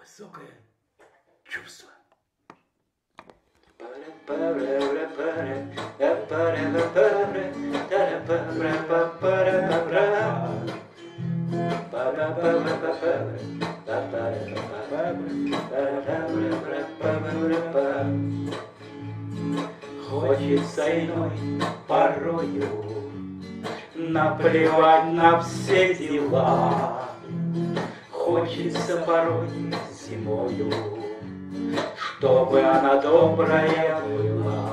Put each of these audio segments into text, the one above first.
высокое чувство. Хочется иной порою наплевать на все дела. Хочется порой зимою, чтобы она добрая была.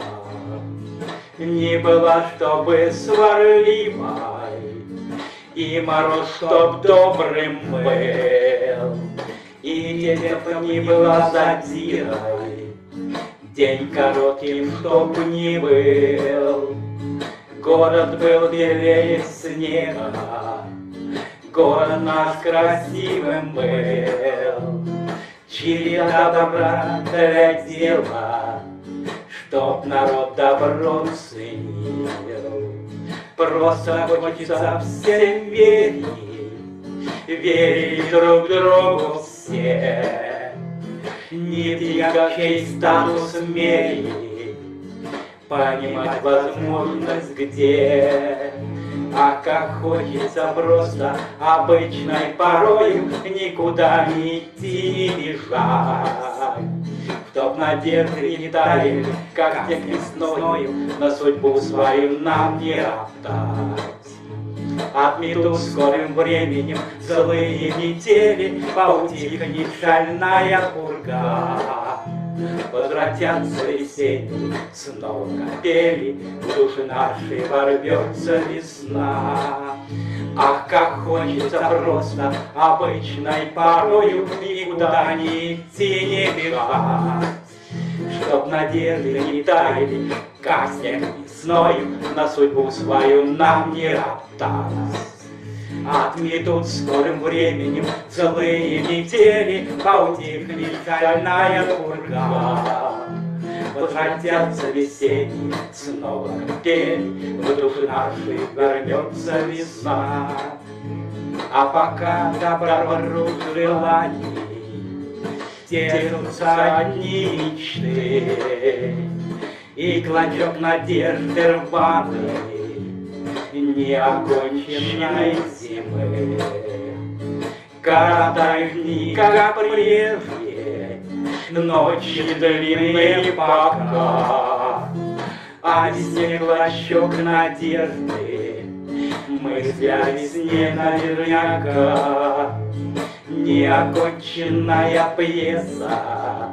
Не была, чтобы сварливой, и мороз, чтоб добрым был, и детям не была задирой, день коротким, чтоб не был. Город был белее снега, город наш красивым был. Череда добра для дела, чтоб народ добро ценил. Просто хочется всем верить, верить друг другу все. Не тягачей статус мерить, понимать возможность где. А как хочется просто обычной порою никуда не идти, не бежать. Чтоб надежды не таяли, как снег весною, на судьбу свою нам не роптать. Отметут скорым временем злые метели, поутихнет шальная пурга. Возвратятся весенние снова капели, в души нашей ворвется весна. Ах, как хочется просто обычной порою никуда не идти, не бежать. Чтоб надежды не таяли, как снег весною, на судьбу свою нам не роптать. Отметут скорым временем целые метели, поутихнет шальная пурга. Возвратятся весенние снова капели, в души нашей вернется весна. А пока добра вокруг желаний держатся одни мечты, и клочок надежды рваный неоконченной зимы. Коротают дни, как прежде, ночи длинные пока, а весне клочок надежды, мысли о весне наверняка. Неоконченная пьеса,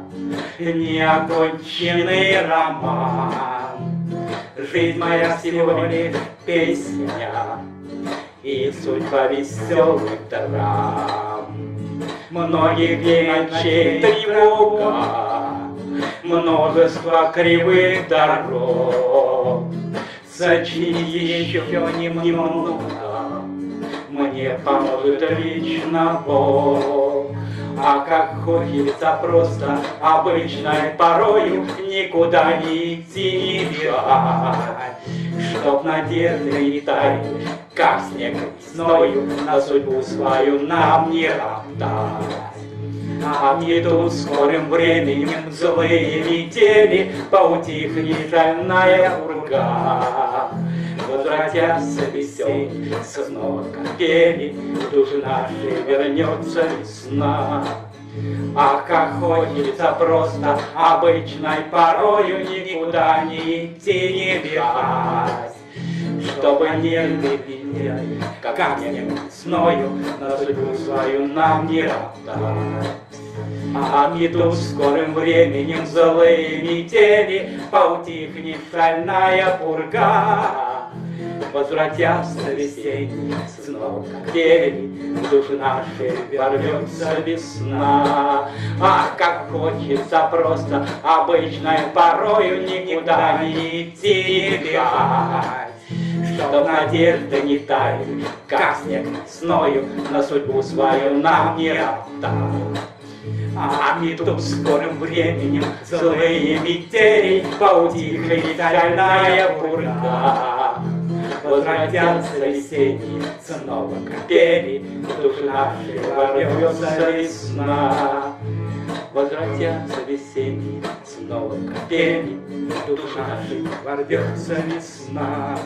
неоконченный роман. Жизнь моя всего лишь песня, и судьба веселых драм. Многих дней ночей тревога, множество кривых дорог. Сочинить еще немного мне поможет лично Бог. А как хочется просто обычной порою никуда не идти, не бежать. Чтоб надежды не таяли, как снег весною, на судьбу свою нам не роптать. Отметут скорым временем злые метели, поутихнет шальная пурга. Возвратятся весенние снова капели, в души нашей вернется весна. А как хочется просто обычной порою никуда не идти, не бежать. Чтобы нервы видели, как снег весною, на судьбу свою нам не роптать. Отметут скорым временем злые метели, поутихнет шальная пурга. Возвратятся весенние снова капели, в души нашей ворвется весна. Ах, как хочется просто обычной порою никуда не идти, не бежать. Чтоб надежды не таяли, как снег весною, на судьбу свою нам не роптать. Отметут скорым временем злые метели, поутихнет шальная пурга. Возвратятся весенние снова капели, в души нашей ворвется весна. возвратятся весенние снова капели, в душу нашей ворвется весна.